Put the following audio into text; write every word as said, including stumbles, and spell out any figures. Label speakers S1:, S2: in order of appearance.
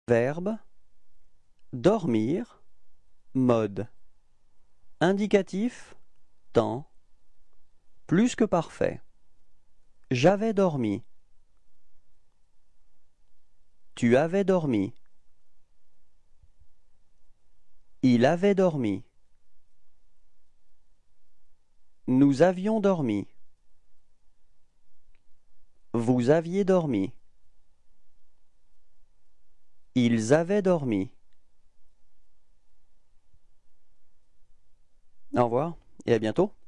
S1: Verbe, dormir, mode. Indicatif, temps. Plus que parfait. J'avais dormi. Tu avais dormi. Il avait dormi. Nous avions dormi. Vous aviez dormi. Ils avaient dormi. Au revoir et à bientôt.